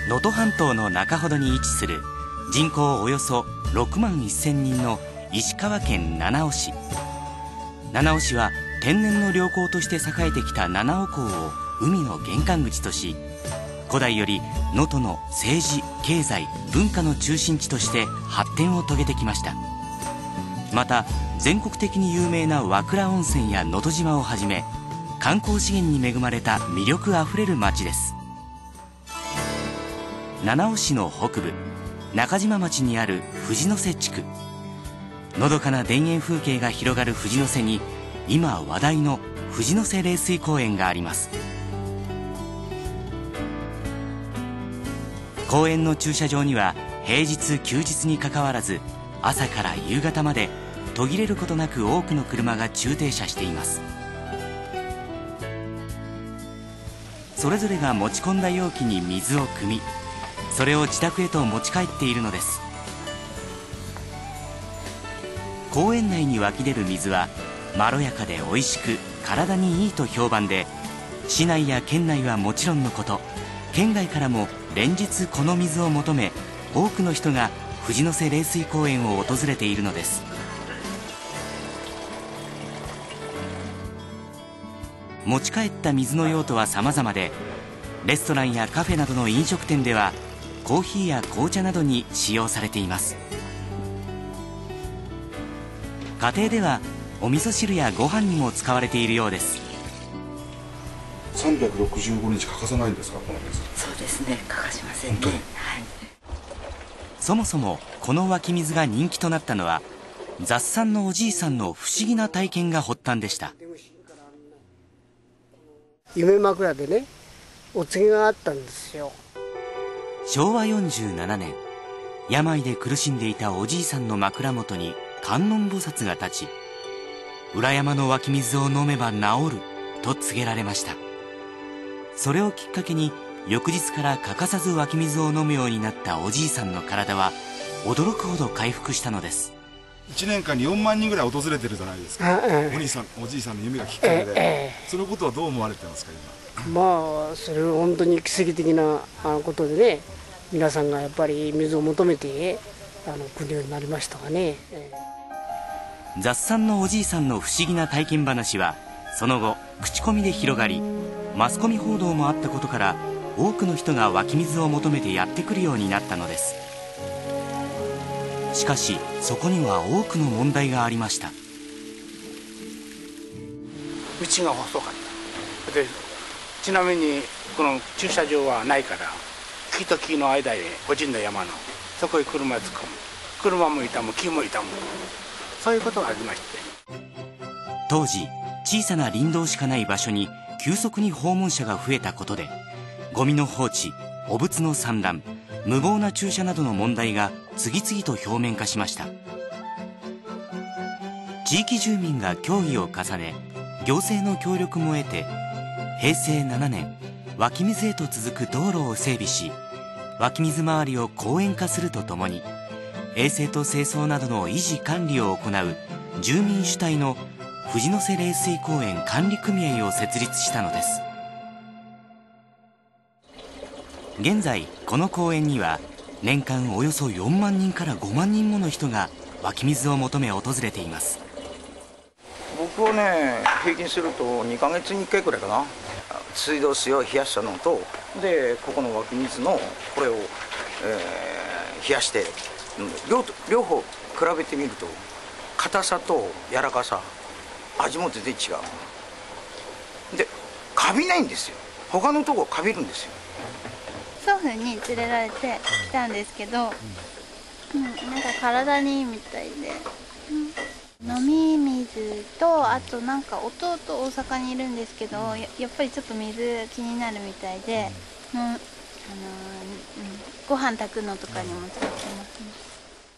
能登半島の中ほどに位置する人口およそ6万1000人の石川県七尾市。七尾市は天然の良港として栄えてきた七尾港を海の玄関口とし、古代より能登の政治経済文化の中心地として発展を遂げてきました。また全国的に有名な和倉温泉や能登島をはじめ、観光資源に恵まれた魅力あふれる町です。七尾市の北部中島町にある藤ノ瀬地区。のどかな田園風景が広がる藤ノ瀬に、今話題の藤ノ瀬冷水公園があります。公園の駐車場には平日休日にかかわらず、朝から夕方まで途切れることなく多くの車が駐停車しています。それぞれが持ち込んだ容器に水を汲み、それを自宅へと持ち帰っているのです。公園内に湧き出る水はまろやかで美味しく体にいいと評判で、市内や県内はもちろんのこと、県外からも連日この水を求め、多くの人が藤ノ瀬冷水公園を訪れているのです。持ち帰った水の用途は様々で、レストランやカフェなどの飲食店ではコーヒーや紅茶などに使用されています。家庭ではお味噌汁やご飯にも使われているようです。 365日欠かさないんですか、この水。 そうですね、欠かしませんね。 本当に、 はい。 そもそもこの湧き水が人気となったのは、雑産のおじいさんの不思議な体験が発端でした。 夢枕でね、お告げがあったんですよ。 昭和47年、病で苦しんでいたおじいさんの枕元に観音菩薩が立ち、裏山の湧き水を飲めば治ると告げられました。それをきっかけに翌日から欠かさず湧き水を飲むようになったおじいさんの体は驚くほど回復したのです。 1年間に4万人ぐらい訪れてるじゃないですか、おじいさんの夢がきっかけで、そのことはどう思われてますか、今。 まあそれは本当に奇跡的なことでね、皆さんがやっぱり水を求めて来るようになりましたがね。 雑産のおじいさんの不思議な体験話はその後口コミで広がり、マスコミ報道もあったことから、多くの人が湧き水を求めてやってくるようになったのです。しかしそこには多くの問題がありました。 道が細かったで、ちなみにこの駐車場はないから、木と木の間へ落ちんだ山のそこへ車突っ込む、車も傷む木も傷む、そういうことがありまして、 当時小さな林道しかない場所に急速に訪問者が増えたことで、ゴミの放置、汚物の散乱、無謀な駐車などの問題が次々と表面化しました。地域住民が協議を重ね、行政の協力も得て、平成7年湧き水へと続く道路を整備し、湧き水周りを公園化するとともに、衛生と清掃などの維持管理を行う住民主体の藤ノ瀬冷水公園管理組合を設立したのです。現在この公園には年間およそ4万人から5万人もの人が湧き水を求め訪れています。 僕はね、平均すると2ヶ月に1回くらいかな。水道水を冷やしたのと、でここの湧き水のこれを、冷やして両方比べてみると、硬さと柔らかさ、味も全然違う。でカビないんですよ。他のとこカビるんですよ。 祖父に連れられてきたんですけど、なんか体にいいみたいで、飲み水と、あとなんか弟大阪にいるんですけど、やっぱりちょっと水気になるみたいで、ご飯炊くのとかにも使ってますね。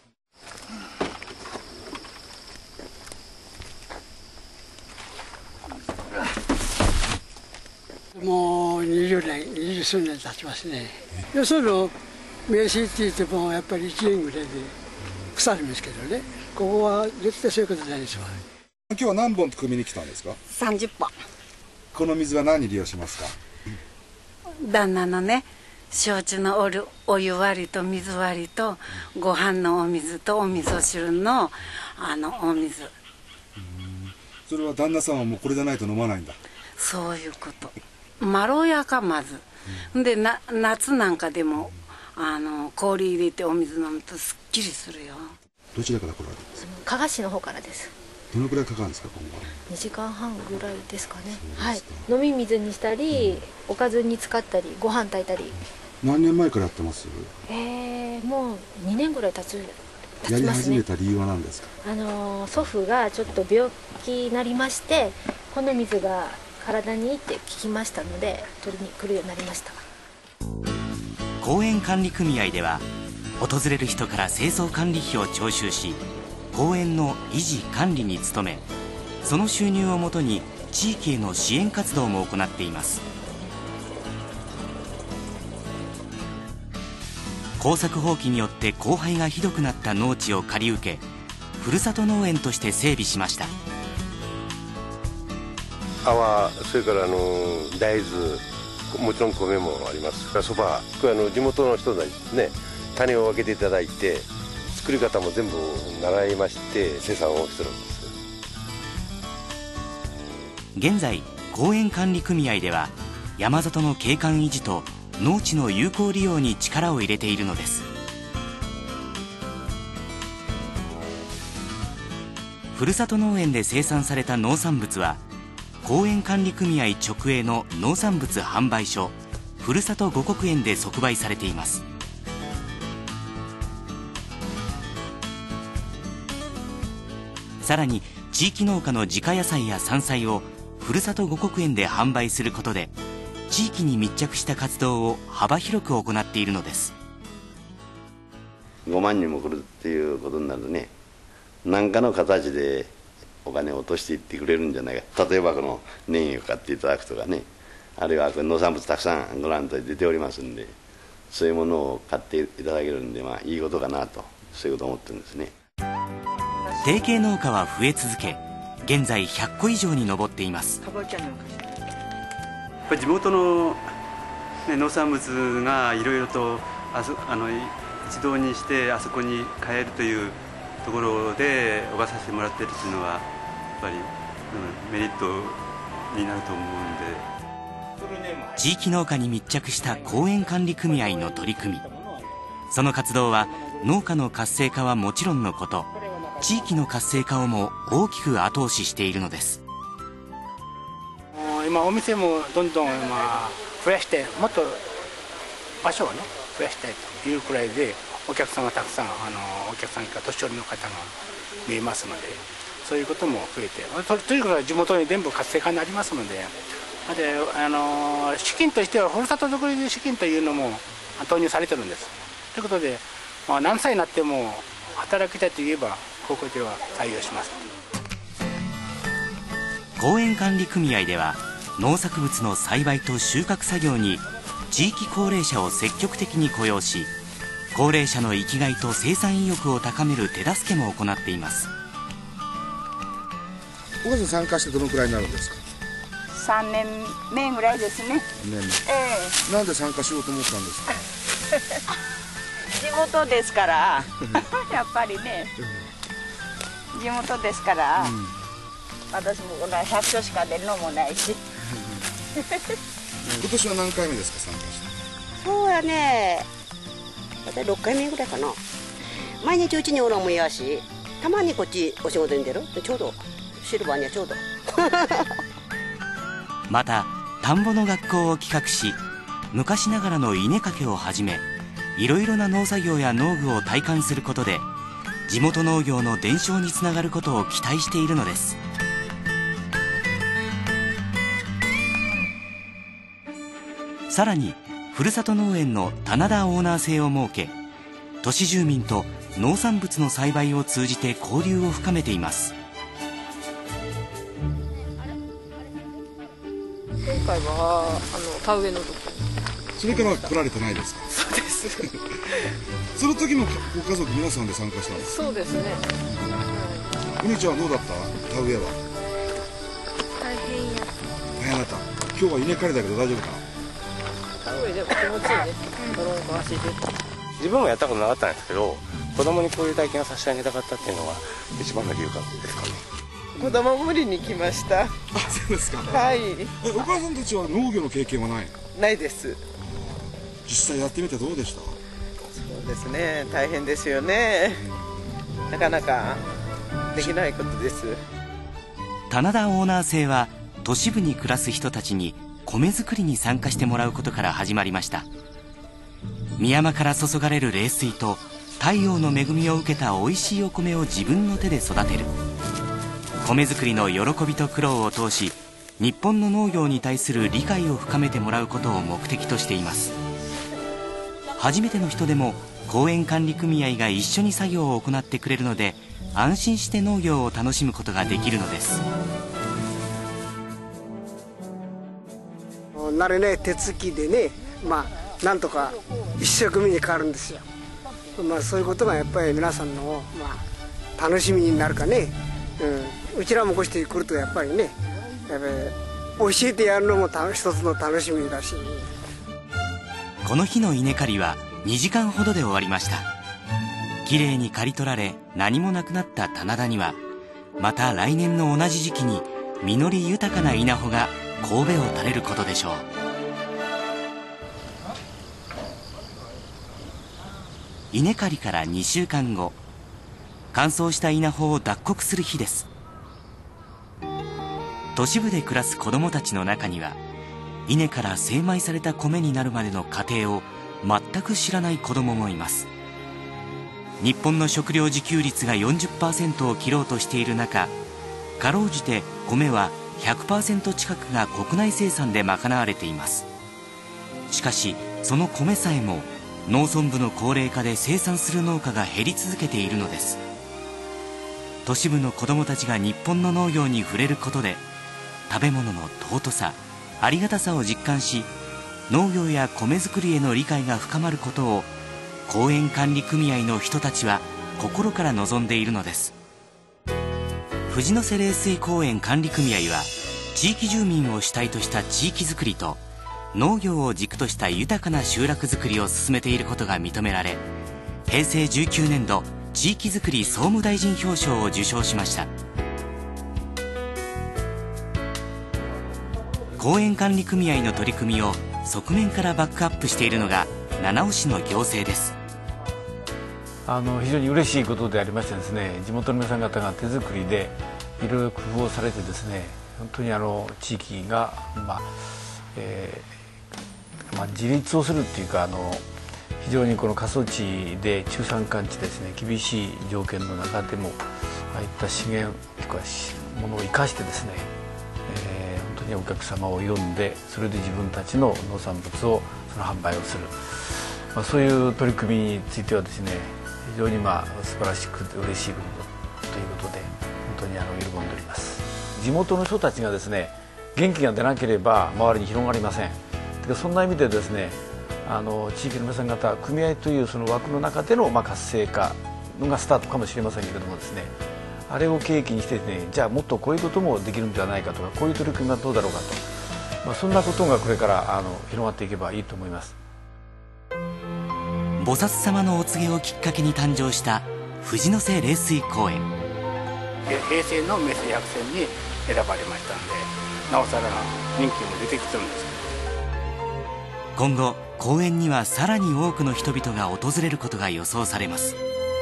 もう20年、20数年経ちますね。よその名刺って言ってもやっぱり1年ぐらいで腐るんですけどね、ここは絶対そういうことないですわ。 今日は何本汲みに来たんですか 30本。 この水は何に利用しますか？ 旦那のね、 焼酎のお湯割りと水割りとご飯のお水とお味噌汁のお水。 それは旦那さんはもうこれじゃないと飲まないんだ。 そういうこと。まろやかまず。で夏なんかでも氷入れてお水飲むとすっきりするよ。 どちらから来られたんですか？ 加賀市の方からです。 どのくらいかかるんですか、今後は。 2時間半ぐらいですかね。はい。飲み水にしたり、おかずに使ったり、ご飯炊いたり。 何年前からやってます？ もう2年ぐらい経ちますね。 やり始めた理由は何ですか？ 祖父がちょっと病気になりまして、この水が体にいいって聞きましたので、取りに来るようになりました。 公園管理組合では訪れる人から清掃管理費を徴収し、公園の維持管理に努め、その収入をもとに地域への支援活動も行っています。耕作放棄によって荒廃がひどくなった農地を借り受け、ふるさと農園として整備しました。 泡、それから大豆、もちろん米もあります。そば、地元の人たちですね、種を分けていただいて、作り方も全部習いまして生産をしてるんです。 現在公園管理組合では山里の景観維持と農地の有効利用に力を入れているのです。ふるさと農園で生産された農産物は公園管理組合直営の農産物販売所ふるさと五穀園で即売されています。さらに地域農家の自家野菜や山菜をふるさと五穀園で販売することで地域に密着した活動を幅広く行っているのです。 5万人も来るっていうことになるとね、何かの形でお金を落としていってくれるんじゃないか。例えばこのネギを買っていただくとかね、あるいは農産物たくさんご覧と出ておりますんで、そういうものを買っていただけるんで、いいことかなと、そういうことを思ってるんですね。 提携農家は増え続け、現在100個以上に上っています。 やっぱり地元の、農産物がいろいろと一堂にしてあそこに買えるというところで置かさせてもらっているというのはやっぱり、メリットになると思うんで、 地域農家に密着した公園管理組合の取り組み、その活動は農家の活性化はもちろんのこと、地域の活性化をも大きく後押ししているのです。 今お店もどんどん増やして、もっと場所をね増やしたいというくらいで、お客さんがたくさんお客さんが年寄りの方が見えますので、そういうことも増えて、とにかく地元に全部活性化になりますので、資金としてはふるさとづくり資金というのも投入されてるんです。ということで、何歳になっても働きたいといえばここでは採用します。 公園管理組合では農作物の栽培と収穫作業に地域高齢者を積極的に雇用し、高齢者の生きがいと生産意欲を高める手助けも行っています。 お母さん参加してどのくらいになるんですか ？3年目ぐらいですね。 なんで参加しようと思ったんですか？ 地元ですからやっぱりね、地元ですから、私もこの100所しか出るのもないし今年は何回目ですか、参加して？ そうやね、私6回目ぐらいかな。毎日うちにおるのも嫌し、たまにこっちお仕事に出る。ちょうどシルバーにはちょうどまた田んぼの学校を企画し、昔ながらの稲かけをはじめ、いろいろな農作業や農具を体感することで地元農業の伝承につながることを期待しているのです。さらにふるさと農園の棚田オーナー制を設け、都市住民と農産物の栽培を通じて交流を深めています。 今回は田植えの時。 それから来られてないですか？ そうですその時もご家族皆さんで参加したんですか？ そうですね。 お兄ちゃんはどうだった？田植えは大変や。 大変だった。今日は稲刈りだけど大丈夫かな？ 田植えでも気持ちいいね。ドロンコ走る。 自分もやったことなかったんですけど、子供にこういう体験をさせてあげたかったっていうのが一番の理由ですかね。 子供無理に来ました。 あ、そうですか。 はい。 お母さんたちは農業の経験はない？ ないです。 実際やってみてどうでした？ そうですね、大変ですよね。なかなかできないことです。 棚田オーナー制は都市部に暮らす人たちに米作りに参加してもらうことから始まりました。深山から注がれる冷水と太陽の恵みを受けた美味しいお米を自分の手で育てる。米作りの喜びと苦労を通し、日本の農業に対する理解を深めてもらうことを目的としています。初めての人でも公園管理組合が一緒に作業を行ってくれるので、安心して農業を楽しむことができるのです。 慣れない手つきでね、なんとか一生懸命に変わるんですよ。そういうことがやっぱり皆さんの、楽しみになるかね、うちらもこうして来るとやっぱりね、教えてやるのも一つの楽しみだし。 この日の稲刈りは2時間ほどで終わりました。きれいに刈り取られ何もなくなった棚田には、また来年の同じ時期に実り豊かな稲穂が神戸を垂れることでしょう。稲刈りから2週間後、乾燥した稲穂を脱穀する日です。都市部で暮らす子どもたちの中には、稲から精米された米になるまでの過程を全く知らない子どももいます。日本の食料自給率が 40% を切ろうとしている中、かろうじて米は 100% 近くが国内生産で賄われています。しかしその米さえも農村部の高齢化で生産する農家が減り続けているのです。都市部の子どもたちが日本の農業に触れることで、食べ物の尊さ、ありがたさを実感し、農業や米作りへの理解が深まることを公園管理組合の人たちは心から望んでいるのです。藤の瀬冷水公園管理組合は、地域住民を主体とした地域づくりと農業を軸とした豊かな集落づくりを進めていることが認められ、平成19年度地域づくり総務大臣表彰を受賞しました。公園管理組合の取り組みを側面からバックアップしているのが七尾市の行政です。 非常に嬉しいことでありましてですね、地元の皆さん方が手作りでいろいろ工夫をされてですね、本当に地域が、自立をするっていうか、非常にこの過疎地で中山間地ですね、厳しい条件の中でもああいった資源というかものを生かしてですね、本当にお客様を呼んで、それで自分たちの農産物をその販売をする、そういう取り組みについてはですね、非常に素晴らしくて嬉しいことということで、本当に喜んでおります。地元の人たちがですね、元気が出なければ周りに広がりません。そんな意味でですね、地域の皆さん方、組合というその枠の中での活性化のがスタートかもしれませんけれどもですね、あれを契機にしてですね、じゃあもっとこういうこともできるんじゃないかとか、こういう取り組みはどうだろうかと、そんなことがこれから広がっていけばいいと思います。 菩薩様のお告げをきっかけに誕生した藤の瀬冷水公園。 平成の名水百選に選ばれましたので、なおさら人気も出てきてるんですけど、 今後公園にはさらに多くの人々が訪れることが予想されます。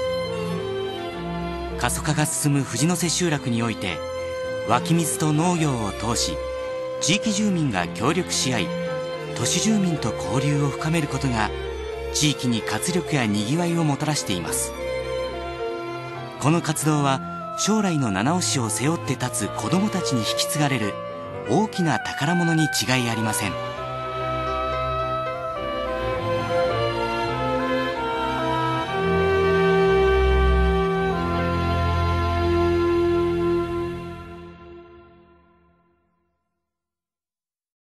過疎化が進む藤の瀬集落において、湧き水と農業を通し、地域住民が協力し合い、都市住民と交流を深めることが地域に活力やにぎわいをもたらしています。この活動は将来の七尾市を背負って立つ子どもたちに引き継がれる大きな宝物に違いありません。